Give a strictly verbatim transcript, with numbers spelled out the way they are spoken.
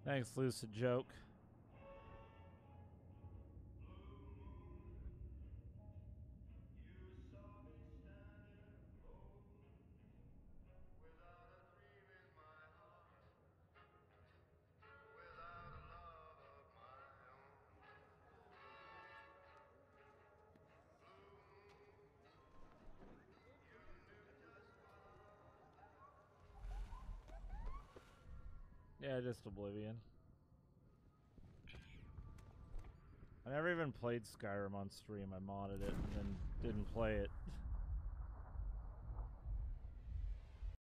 Thanks, Lucid Joke. Yeah, just Oblivion. I never even played Skyrim on stream. I modded it and then didn't play it.